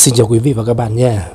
Xin chào quý vị và các bạn nha.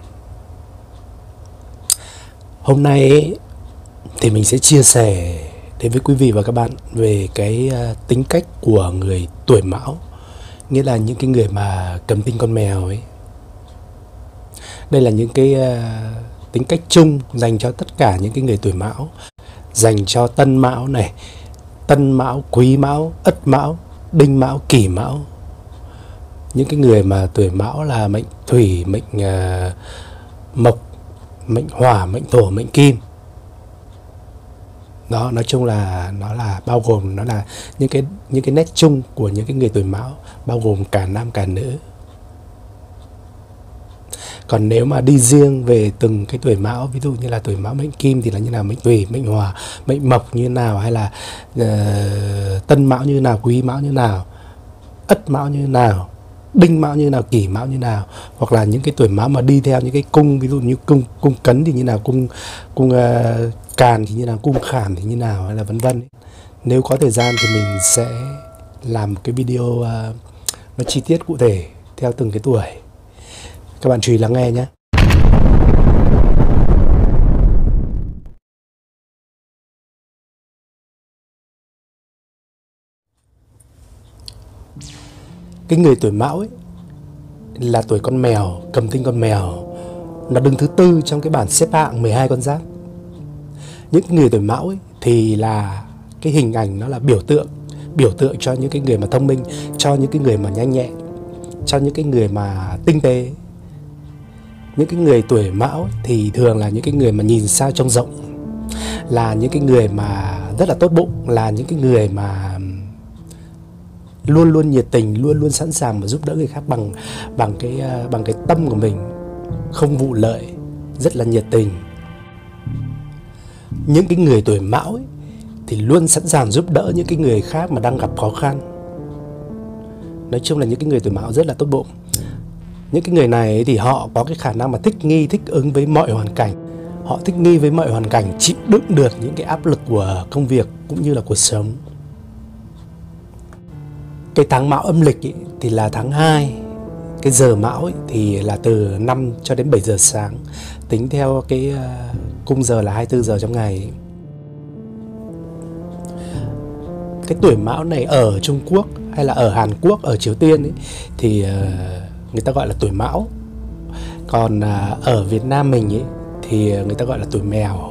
Hôm nay thì mình sẽ chia sẻ đến với quý vị và các bạn về cái tính cách của người tuổi Mão, nghĩa là những cái người mà cầm tinh con mèo ấy. Đây là những cái tính cách chung dành cho tất cả những cái người tuổi Mão, dành cho Tân Mão này, Tân Mão, Quý Mão, Ất Mão, Đinh Mão, Kỷ Mão. Những cái người mà tuổi Mão là mệnh Thủy, mệnh Mộc, mệnh Hỏa, mệnh Thổ, mệnh Kim. Đó, nói chung là nó là bao gồm, nó là những cái nét chung của những cái người tuổi Mão, bao gồm cả nam cả nữ. Còn nếu mà đi riêng về từng cái tuổi Mão, ví dụ như là tuổi Mão mệnh Kim thì là như nào, mệnh Thủy, mệnh Hỏa, mệnh Mộc như nào, hay là Tân Mão như nào, Quý Mão như nào, Ất Mão như nào, Đinh Mão như nào, Kỷ Mão như nào, hoặc là những cái tuổi Mão mà đi theo những cái cung, ví dụ như cung Cấn thì như nào, cung Càn thì như nào, cung Khảm thì như nào, hay là vân vân. Nếu có thời gian thì mình sẽ làm một cái video nó chi tiết cụ thể theo từng cái tuổi. Các bạn chú ý lắng nghe nhé. Cái người tuổi Mão ấy là tuổi con mèo, cầm tinh con mèo. Nó đứng thứ tư trong cái bảng xếp hạng 12 con giáp. Những người tuổi Mão ấy thì là cái hình ảnh, nó là biểu tượng cho những cái người mà thông minh, cho những cái người mà nhanh nhẹn, cho những cái người mà tinh tế. Những cái người tuổi Mão ấy thì thường là những cái người mà nhìn xa trông rộng, là những cái người mà rất là tốt bụng, là những cái người mà luôn luôn nhiệt tình, luôn luôn sẵn sàng mà giúp đỡ người khác bằng cái tâm của mình, không vụ lợi, rất là nhiệt tình. Những cái người tuổi Mão ấy, thì luôn sẵn sàng giúp đỡ những cái người khác mà đang gặp khó khăn. Nói chung là những cái người tuổi Mão rất là tốt bụng. Những cái người này thì họ có cái khả năng mà thích nghi, thích ứng với mọi hoàn cảnh. Họ thích nghi với mọi hoàn cảnh, chịu đựng được những cái áp lực của công việc cũng như là cuộc sống. Cái tháng Mão âm lịch ấy, thì là tháng 2. Cái giờ Mão ấy, thì là từ 5 cho đến 7 giờ sáng, tính theo cái cung giờ là 24 giờ trong ngày ấy. Cái tuổi Mão này ở Trung Quốc hay là ở Hàn Quốc, ở Triều Tiên ấy, thì người ta gọi là tuổi Mão. Còn ở Việt Nam mình ấy, thì người ta gọi là tuổi mèo.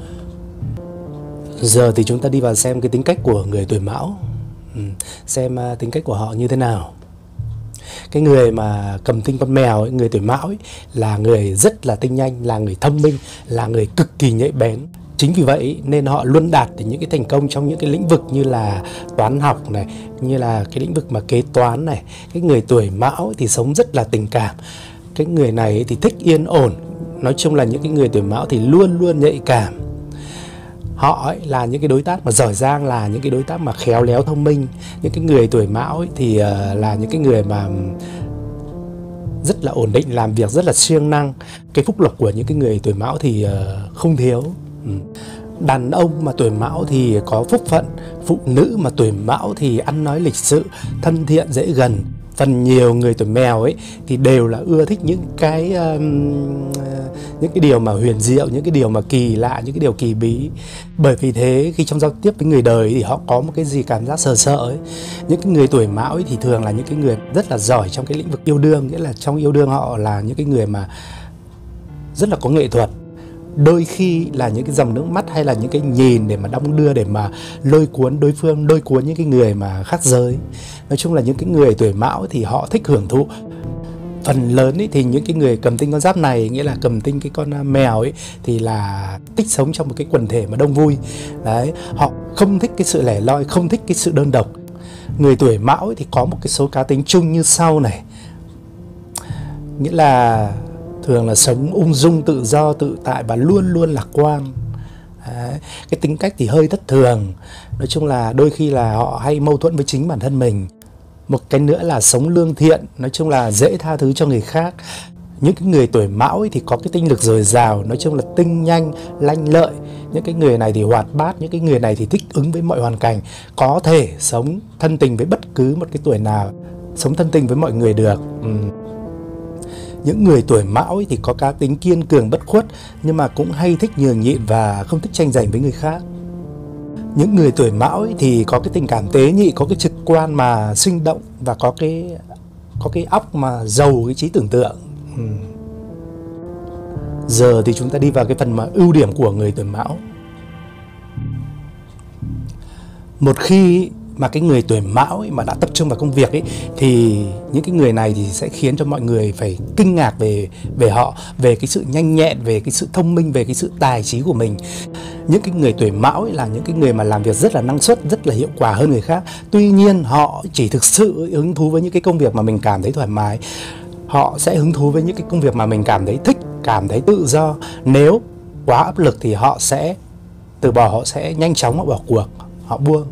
Giờ thì chúng ta đi vào xem cái tính cách của người tuổi Mão, xem tính cách của họ như thế nào. Cái người mà cầm tinh con mèo ấy, người tuổi Mão ấy, là người rất là tinh nhanh, là người thông minh, là người cực kỳ nhạy bén. Chính vì vậy nên họ luôn đạt được những cái thành công trong những cái lĩnh vực như là toán học này, như là cái lĩnh vực mà kế toán này. Cái người tuổi Mão thì sống rất là tình cảm. Cái người này thì thích yên ổn. Nói chung là những cái người tuổi Mão thì luôn luôn nhạy cảm. Họ ấy là những cái đối tác mà giỏi giang, là những cái đối tác mà khéo léo thông minh. Những cái người tuổi Mão ấy thì là những cái người mà rất là ổn định, làm việc rất là siêng năng. Cái phúc lộc của những cái người tuổi Mão thì không thiếu. Đàn ông mà tuổi Mão thì có phúc phận, phụ nữ mà tuổi Mão thì ăn nói lịch sự, thân thiện, dễ gần. Phần nhiều người tuổi mèo ấy thì đều là ưa thích những cái điều mà huyền diệu, những cái điều mà kỳ lạ, những cái điều kỳ bí. Bởi vì thế khi trong giao tiếp với người đời thì họ có một cái gì cảm giác sợ sợ ấy. Những cái người tuổi Mão ấy thì thường là những cái người rất là giỏi trong cái lĩnh vực yêu đương, nghĩa là trong yêu đương họ là những cái người mà rất là có nghệ thuật. Đôi khi là những cái dòng nước mắt hay là những cái nhìn để mà đong đưa, để mà lôi cuốn đối phương, lôi cuốn những cái người mà khác giới. Nói chung là những cái người tuổi Mão thì họ thích hưởng thụ. Phần lớn ấy, thì những cái người cầm tinh con giáp này, nghĩa là cầm tinh cái con mèo ấy, thì là thích sống trong một cái quần thể mà đông vui. Đấy, họ không thích cái sự lẻ loi, không thích cái sự đơn độc. Người tuổi Mão ấy thì có một cái số cá tính chung như sau này. Nghĩa là thường là sống ung dung, tự do, tự tại và luôn luôn lạc quan. Đấy. Cái tính cách thì hơi thất thường. Nói chung là đôi khi là họ hay mâu thuẫn với chính bản thân mình. Một cái nữa là sống lương thiện, nói chung là dễ tha thứ cho người khác. Những cái người tuổi Mão ấy thì có cái tinh lực dồi dào, nói chung là tinh nhanh, lanh lợi. Những cái người này thì hoạt bát, những cái người này thì thích ứng với mọi hoàn cảnh, có thể sống thân tình với bất cứ một cái tuổi nào, sống thân tình với mọi người được. Những người tuổi Mão ấy thì có cá tính kiên cường bất khuất, nhưng mà cũng hay thích nhường nhịn và không thích tranh giành với người khác. Những người tuổi Mão ấy thì có cái tình cảm tế nhị, có cái trực quan mà sinh động, và có cái óc mà giàu cái trí tưởng tượng. Giờ thì chúng ta đi vào cái phần mà ưu điểm của người tuổi Mão. Một khi mà cái người tuổi Mão ấy mà đã tập trung vào công việc ấy, thì những cái người này thì sẽ khiến cho mọi người phải kinh ngạc về họ, về cái sự nhanh nhẹn, về cái sự thông minh, về cái sự tài trí của mình. Những cái người tuổi Mão ấy là những cái người mà làm việc rất là năng suất, rất là hiệu quả hơn người khác. Tuy nhiên họ chỉ thực sự hứng thú với những cái công việc mà mình cảm thấy thoải mái. Họ sẽ hứng thú với những cái công việc mà mình cảm thấy thích, cảm thấy tự do. Nếu quá áp lực thì họ sẽ từ bỏ, họ sẽ nhanh chóng họ bỏ cuộc, họ buông.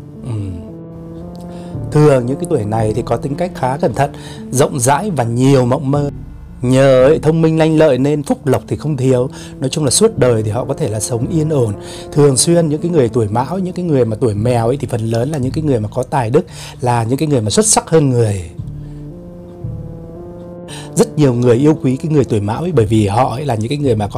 Thường những cái tuổi này thì có tính cách khá cẩn thận, rộng rãi và nhiều mộng mơ. Nhờ ấy, thông minh lanh lợi nên phúc lộc thì không thiếu. Nói chung là suốt đời thì họ có thể là sống yên ổn. Thường xuyên những cái người tuổi Mão, những cái người mà tuổi Mèo ấy thì phần lớn là những cái người mà có tài đức, là những cái người mà xuất sắc hơn người. Rất nhiều người yêu quý cái người tuổi Mão ấy, bởi vì họ ấy là những cái người mà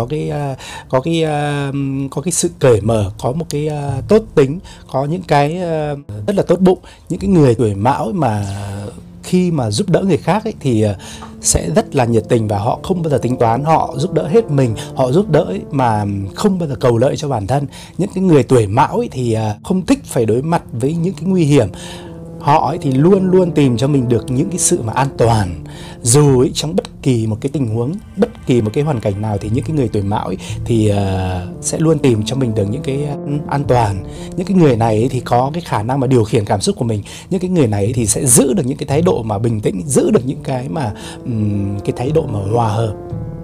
có cái sự cởi mở, có một cái tốt tính, có những cái rất là tốt bụng. Những cái người tuổi Mão ấy mà khi mà giúp đỡ người khác ấy, thì sẽ rất là nhiệt tình, và họ không bao giờ tính toán, họ giúp đỡ hết mình, họ giúp đỡ ấy, mà không bao giờ cầu lợi cho bản thân. Những cái người tuổi Mão ấy thì không thích phải đối mặt với những cái nguy hiểm. Họ ấy thì luôn luôn tìm cho mình được những cái sự mà an toàn. Dù ấy, trong bất kỳ một cái tình huống, bất kỳ một cái hoàn cảnh nào, thì những cái người tuổi Mão ấy thì sẽ luôn tìm cho mình được những cái an toàn. Những cái người này ấy thì có cái khả năng mà điều khiển cảm xúc của mình. Những cái người này ấy thì sẽ giữ được những cái thái độ mà bình tĩnh, giữ được những cái mà cái thái độ mà hòa hợp.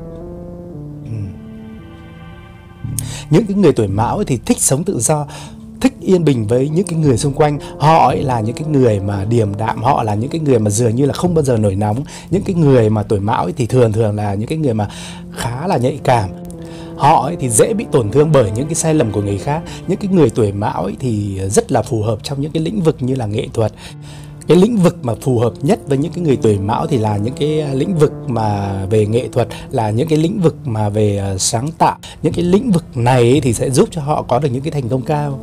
Những cái người tuổi Mão ấy thì thích sống tự do, thích yên bình với những cái người xung quanh. Họ ấy là những cái người mà điềm đạm, họ là những cái người mà dường như là không bao giờ nổi nóng. Những cái người mà tuổi Mão ấy thì thường là những cái người mà khá là nhạy cảm. Họ ấy thì dễ bị tổn thương bởi những cái sai lầm của người khác. Những cái người tuổi Mão ấy thì rất là phù hợp trong những cái lĩnh vực như là nghệ thuật. Cái lĩnh vực mà phù hợp nhất với những cái người tuổi Mão thì là những cái lĩnh vực mà về nghệ thuật, là những cái lĩnh vực mà về sáng tạo. Những cái lĩnh vực này thì sẽ giúp cho họ có được những cái thành công cao.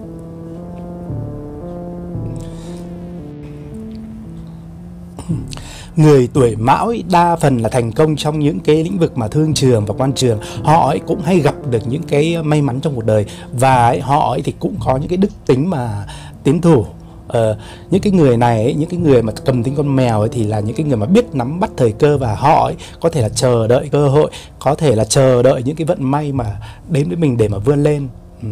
Người tuổi Mão ấy đa phần là thành công trong những cái lĩnh vực mà thương trường và quan trường. Họ ấy cũng hay gặp được những cái may mắn trong cuộc đời, và ấy, họ ấy thì cũng có những cái đức tính mà tiến thủ. Những cái người này ấy, những cái người mà cầm tính con mèo ấy, thì là những cái người mà biết nắm bắt thời cơ, và họ ấy có thể là chờ đợi cơ hội, có thể là chờ đợi những cái vận may mà đến với mình để mà vươn lên.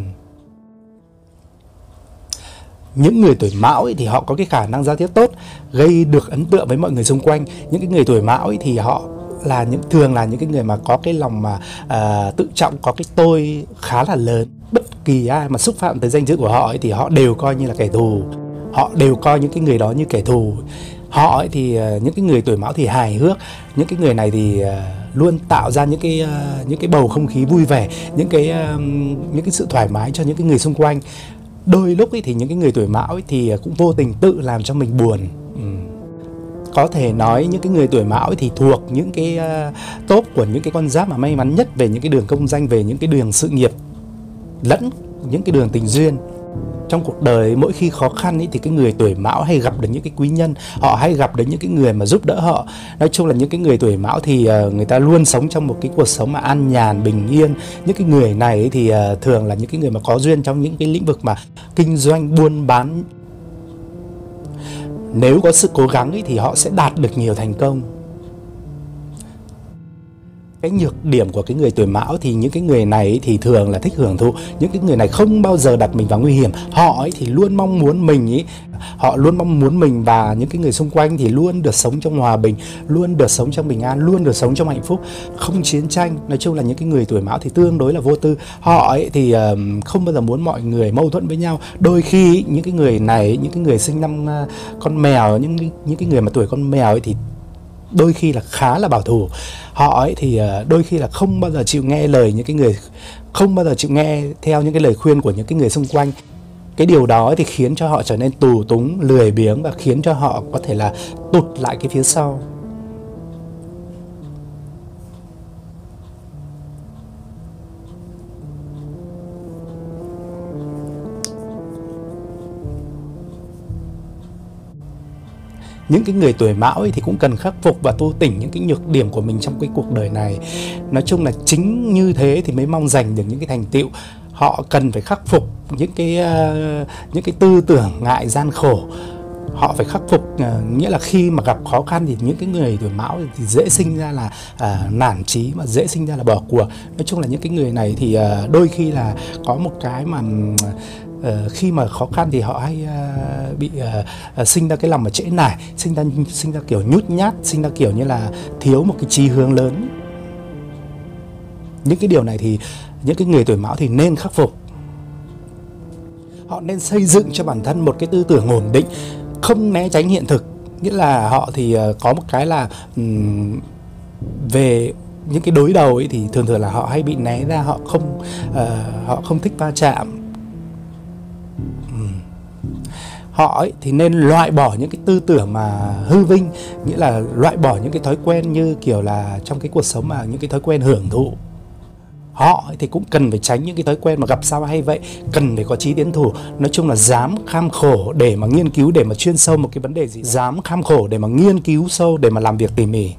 Những người tuổi Mão ấy thì họ có cái khả năng giao tiếp tốt, gây được ấn tượng với mọi người xung quanh. Những cái người tuổi Mão ấy thì họ là thường là những cái người mà có cái lòng mà tự trọng, có cái tôi khá là lớn. Bất kỳ ai mà xúc phạm tới danh dự của họ ấy thì họ đều coi như là kẻ thù. Họ đều coi những cái người đó như kẻ thù. Họ ấy thì những cái người tuổi Mão thì hài hước. Những cái người này thì luôn tạo ra những cái bầu không khí vui vẻ, những cái sự thoải mái cho những cái người xung quanh. Đôi lúc ấy thì những cái người tuổi Mão ấy thì cũng vô tình tự làm cho mình buồn. Có thể nói những cái người tuổi Mão ấy thì thuộc những cái top của những cái con giáp mà may mắn nhất về những cái đường công danh, về những cái đường sự nghiệp lẫn những cái đường tình duyên. Trong cuộc đời mỗi khi khó khăn ấy, thì cái người tuổi Mão hay gặp được những cái quý nhân, họ hay gặp được những cái người mà giúp đỡ họ. Nói chung là những cái người tuổi Mão thì người ta luôn sống trong một cái cuộc sống mà an nhàn, bình yên. Những cái người này ấy thì thường là những cái người mà có duyên trong những cái lĩnh vực mà kinh doanh, buôn bán. Nếu có sự cố gắng ấy, thì họ sẽ đạt được nhiều thành công. Cái nhược điểm của cái người tuổi Mão thì những cái người này thì thường là thích hưởng thụ. Những cái người này không bao giờ đặt mình vào nguy hiểm. Họ ấy thì luôn mong muốn mình và những cái người xung quanh thì luôn được sống trong hòa bình, luôn được sống trong bình an, luôn được sống trong hạnh phúc, không chiến tranh. Nói chung là những cái người tuổi Mão thì tương đối là vô tư. Họ ấy thì không bao giờ muốn mọi người mâu thuẫn với nhau. Đôi khi những cái người này, những cái người sinh năm con mèo, những cái người mà tuổi con mèo ấy thì đôi khi là khá là bảo thủ. Họ ấy thì đôi khi là không bao giờ chịu nghe lời những cái người, không bao giờ chịu nghe theo những cái lời khuyên của những cái người xung quanh. Cái điều đó thì khiến cho họ trở nên tù túng, lười biếng, và khiến cho họ có thể là tụt lại cái phía sau. Những cái người tuổi Mão ấy thì cũng cần khắc phục và tu tỉnh những cái nhược điểm của mình trong cái cuộc đời này. Nói chung là chính như thế thì mới mong giành được những cái thành tựu. Họ cần phải khắc phục những cái tư tưởng ngại gian khổ. Họ phải khắc phục, nghĩa là khi mà gặp khó khăn thì những cái người tuổi Mão thì dễ sinh ra là nản chí, mà dễ sinh ra là bỏ cuộc. Nói chung là những cái người này thì đôi khi là có một cái mà khi mà khó khăn thì họ hay bị sinh ra cái lòng mà trễ nải, sinh ra kiểu nhút nhát, sinh ra kiểu như là thiếu một cái chí hướng lớn. Những cái điều này thì những cái người tuổi Mão thì nên khắc phục. Họ nên xây dựng cho bản thân một cái tư tưởng ổn định, không né tránh hiện thực. Nghĩa là họ thì có một cái là về những cái đối đầu ấy thì thường là họ hay bị né ra, họ không thích va chạm. Họ ấy thì nên loại bỏ những cái tư tưởng mà hư vinh, nghĩa là loại bỏ những cái thói quen như kiểu là trong cái cuộc sống mà những cái thói quen hưởng thụ. Họ thì cũng cần phải tránh những cái thói quen mà gặp sao hay vậy, cần phải có chí tiến thủ. Nói chung là dám kham khổ để mà nghiên cứu, để mà chuyên sâu một cái vấn đề gì, dám kham khổ để mà nghiên cứu sâu, để mà làm việc tỉ mỉ.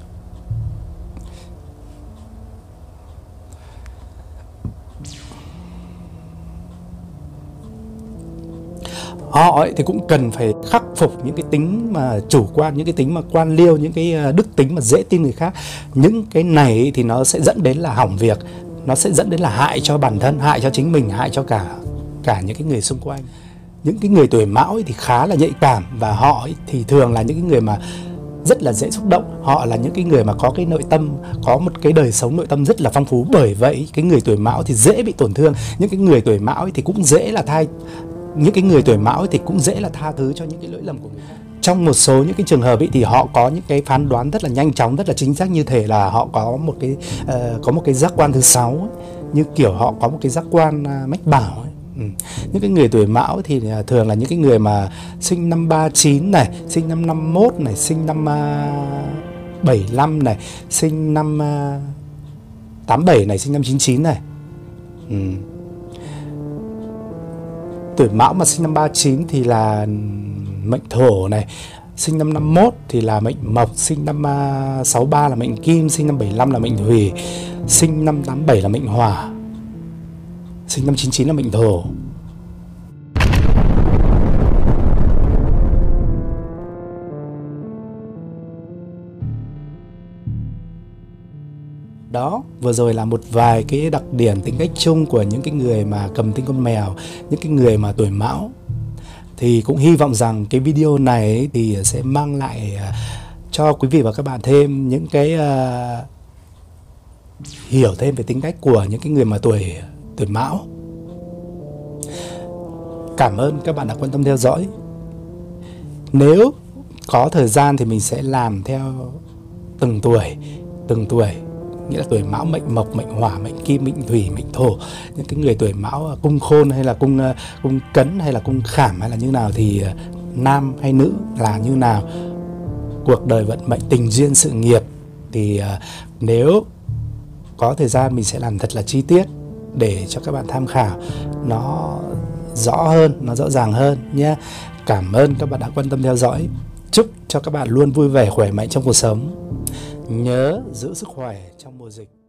Họ ấy thì cũng cần phải khắc phục những cái tính mà chủ quan, những cái tính mà quan liêu, những cái đức tính mà dễ tin người khác. Những cái này thì nó sẽ dẫn đến là hỏng việc, nó sẽ dẫn đến là hại cho bản thân, hại cho chính mình, hại cho cả những cái người xung quanh. Những cái người tuổi Mão ấy thì khá là nhạy cảm, và họ ấy thì thường là những cái người mà rất là dễ xúc động. Họ là những cái người mà có cái nội tâm, có một cái đời sống nội tâm rất là phong phú. Bởi vậy cái người tuổi Mão thì dễ bị tổn thương. Những cái người tuổi Mão ấy thì cũng dễ là những cái người tuổi Mão ấy thì cũng dễ là tha thứ cho những cái lỗi lầm của người khác. Trong một số những cái trường hợp ấy thì họ có những cái phán đoán rất là nhanh chóng, rất là chính xác, như thể là họ có một cái giác quan thứ 6 ấy. Như kiểu họ có một cái giác quan mách bảo ấy. Những cái người tuổi Mão thì thường là những cái người mà sinh năm 39 này, sinh năm 51 này, sinh năm 75 này, sinh năm 87 này, sinh năm 99 này. Tuổi Mão mà sinh năm 39 thì là mệnh Thổ này, sinh năm 51 thì là mệnh Mộc, sinh năm 63 là mệnh Kim, sinh năm 75 là mệnh Thủy, sinh năm 87 là mệnh Hỏa, sinh năm 99 là mệnh Thổ. Đó, vừa rồi là một vài cái đặc điểm tính cách chung của những cái người mà cầm tinh con mèo, những cái người mà tuổi Mão. Thì cũng hy vọng rằng cái video này thì sẽ mang lại cho quý vị và các bạn thêm những cái hiểu thêm về tính cách của những cái người mà tuổi Mão. Cảm ơn các bạn đã quan tâm theo dõi. Nếu có thời gian thì mình sẽ làm theo từng tuổi. Nghĩa là tuổi Mão mệnh Mộc, mệnh Hỏa, mệnh Kim, mệnh Thủy, mệnh Thổ. Những cái người tuổi Mão cung Khôn hay là cung Cấn hay là cung Khảm hay là như nào, thì nam hay nữ là như nào, cuộc đời vận mệnh, tình duyên, sự nghiệp. Thì nếu có thời gian mình sẽ làm thật là chi tiết để cho các bạn tham khảo nó rõ hơn, nó rõ ràng hơn nhé. Cảm ơn các bạn đã quan tâm theo dõi. Chúc cho các bạn luôn vui vẻ, khỏe mạnh trong cuộc sống. Nhớ giữ sức khỏe trong mùa dịch.